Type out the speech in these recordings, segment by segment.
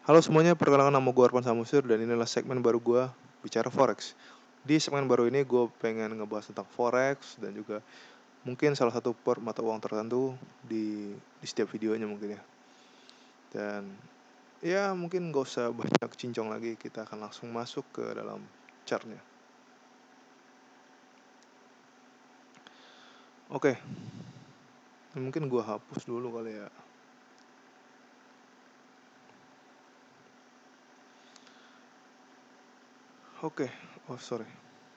Halo semuanya, perkenalkan nama gue Arpan Samusir dan inilah segmen baru gue, Bicara Forex. Di segmen baru ini gue pengen ngebahas tentang Forex dan juga mungkin salah satu mata uang tertentu di setiap videonya mungkin ya. Dan ya mungkin gak usah banyak cincong lagi, kita akan langsung masuk ke dalam chartnya. Oke, mungkin gue hapus dulu kali ya. Oke, oh sorry.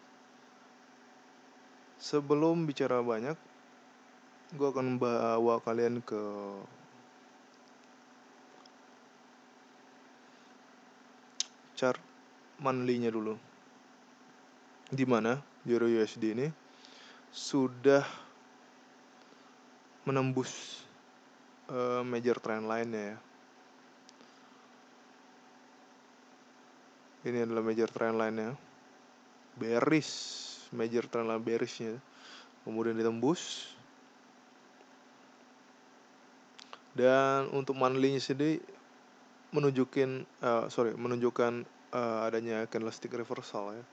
Sebelum bicara banyak, gue akan bawa kalian ke chart monthly-nya dulu. Di mana Euro USD ini sudah menembus major trend line-nya ya. Ini adalah major trend line-nya. Bearish, major trend line bearish-nya. Kemudian ditembus. Dan untuk monthly-nya sendiri menunjukkan adanya candlestick reversal ya.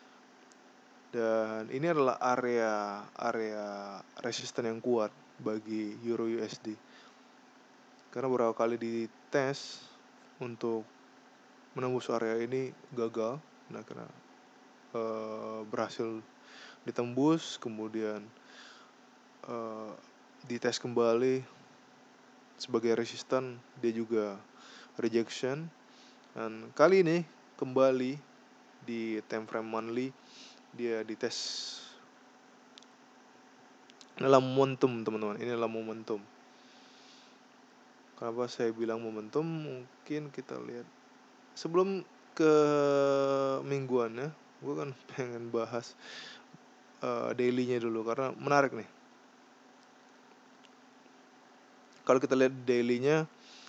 Dan ini adalah area resisten yang kuat bagi Euro USD. Karena beberapa kali dites untuk menembus area ini gagal. Nah, karena berhasil ditembus, kemudian dites kembali sebagai resisten, dia juga rejection. Dan kali ini kembali di time frame monthly dia dites. Ini adalah momentum teman-teman, ini adalah momentum. Kenapa saya bilang momentum? Mungkin kita lihat sebelum ke mingguannya, gue kan pengen bahas daily-nya dulu karena menarik nih. Kalau kita lihat daily-nya,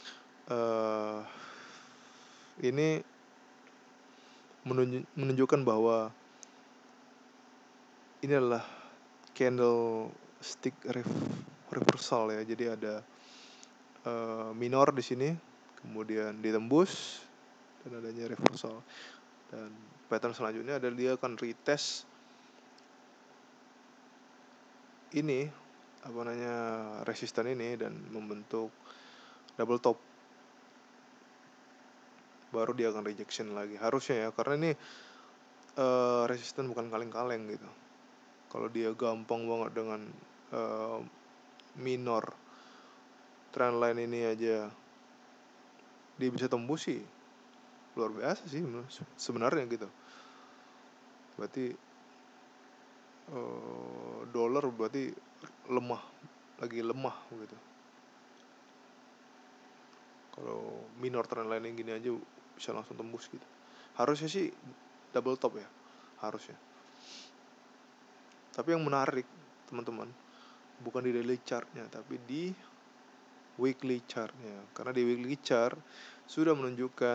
ini menunjukkan bahwa ini adalah candlestick reversal ya. Jadi ada minor di sini, kemudian ditembus dan adanya reversal. Dan pattern selanjutnya adalah dia akan retest ini resisten ini dan membentuk double top, baru dia akan rejection lagi harusnya ya, karena ini resisten bukan kaleng-kaleng gitu. Kalau dia gampang banget dengan minor trend line ini aja dia bisa tembus sih, luar biasa sih sebenarnya gitu. Berarti dolar berarti lagi lemah gitu. Kalau minor trend line yang gini aja bisa langsung tembus gitu. Harusnya sih double top ya, harusnya. Tapi yang menarik teman-teman, bukan di daily chartnya tapi di weekly chartnya. Karena di weekly chart sudah menunjukkan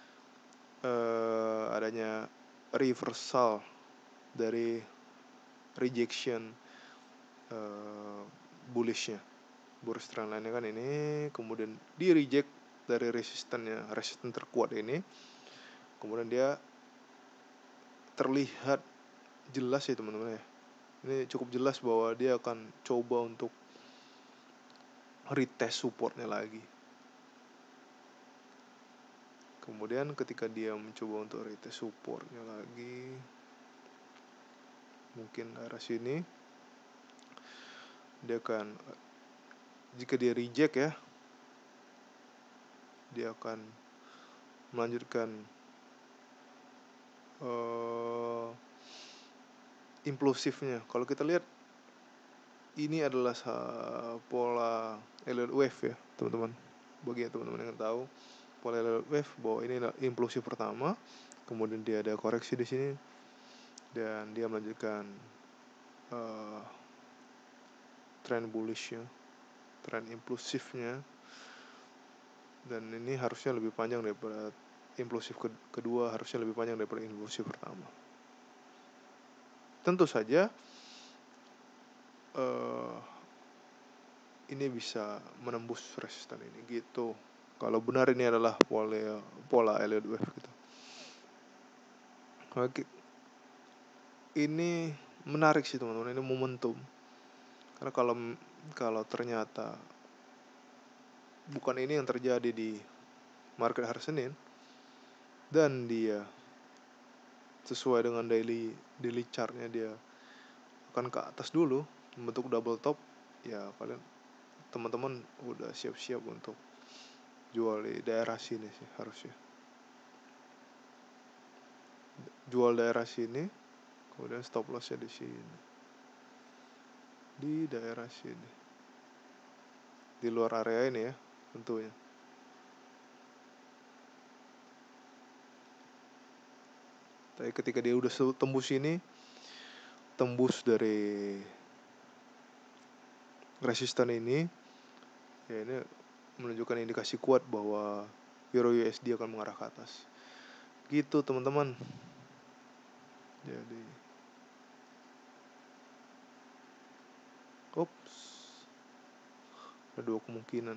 adanya reversal dari rejection bullishnya. Bullish trend line-nya kan ini, kemudian di reject dari resisten terkuat ini, kemudian dia terlihat jelas ya teman-teman ya. Ini cukup jelas bahwa dia akan coba untuk retest supportnya lagi. Kemudian ketika dia mencoba untuk retest supportnya lagi, mungkin arah sini, dia akan, jika dia reject ya, dia akan melanjutkan impulsifnya. Kalau kita lihat ini adalah pola Elliott wave ya teman-teman. Bagi teman-teman yang tahu pola Elliott wave, bahwa ini adalah impulsif pertama, kemudian dia ada koreksi di sini dan dia melanjutkan trend bullishnya, trend impulsifnya. Dan ini harusnya lebih panjang daripada impulsif kedua, harusnya lebih panjang daripada impulsif pertama. Tentu saja ini bisa menembus resisten ini gitu kalau benar ini adalah pola Elliott wave gitu. Oke, ini menarik sih teman-teman, ini momentum. Karena kalau ternyata bukan ini yang terjadi di market hari Senin, dan dia sesuai dengan daily chartnya dia akan ke atas dulu membentuk double top, ya kalian teman-teman udah siap-siap untuk jual di daerah sini sih harusnya. Jual daerah sini, kemudian stop lossnya di sini, di daerah sini, di luar area ini ya tentunya. Tapi ketika dia udah tembus ini, tembus dari resisten ini, ya ini menunjukkan indikasi kuat bahwa Euro USD akan mengarah ke atas. Gitu teman-teman. Jadi ada dua kemungkinan.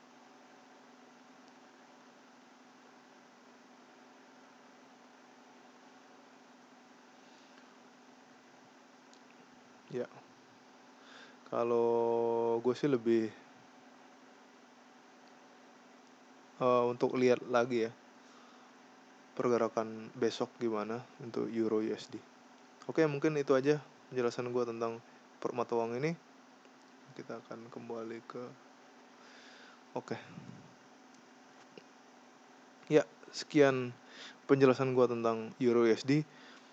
Ya, kalau gue sih lebih untuk lihat lagi ya pergerakan besok gimana untuk Euro USD. Oke, mungkin itu aja penjelasan gue tentang mata uang ini. Kita akan kembali ke ya, sekian penjelasan gue tentang Euro USD.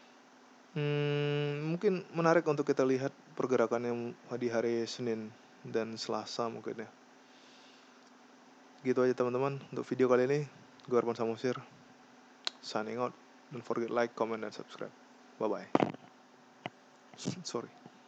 Mungkin menarik untuk kita lihat pergerakan yang di hari Senin dan Selasa mungkin ya. Gitu aja teman-teman untuk video kali ini. Gue Arman Samosir signing out. Don't forget like, comment, dan subscribe. Bye bye. Sorry.